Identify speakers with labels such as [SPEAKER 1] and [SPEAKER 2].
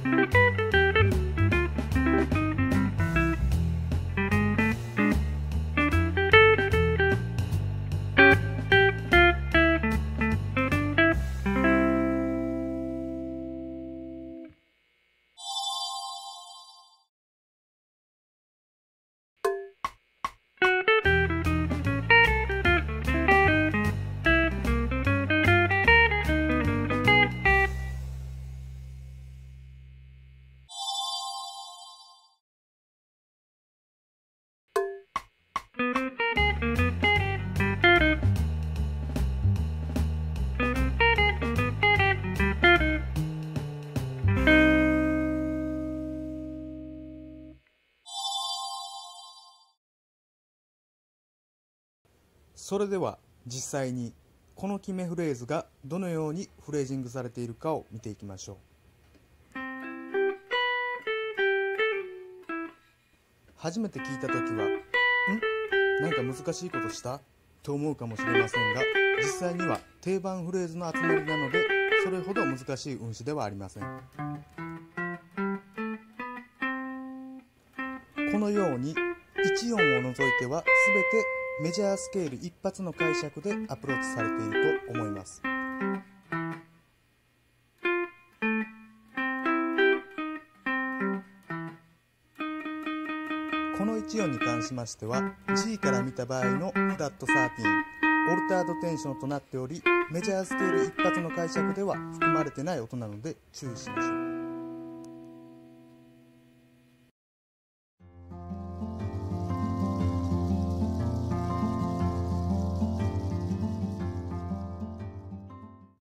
[SPEAKER 1] それでは実際にこの決めフレーズがどのようにフレージングされているかを見ていきましょう。初めて聞いた時はなんか難しいことしたと思うかもしれませんが、実際には定番フレーズの集まりなのでそれほど難しい運指ではありません。このように1音を除いては全てメジャースケール一発の解釈でアプローチされていると思います。この1音に関しましては G から見た場合のフラット13、オルタードテンションとなっており、メジャースケール一発の解釈では含まれてない音なので注意しましょう。